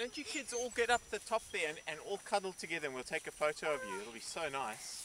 don't you kids all get up the top there and all cuddle together and we'll take a photo of you. It'll be so nice.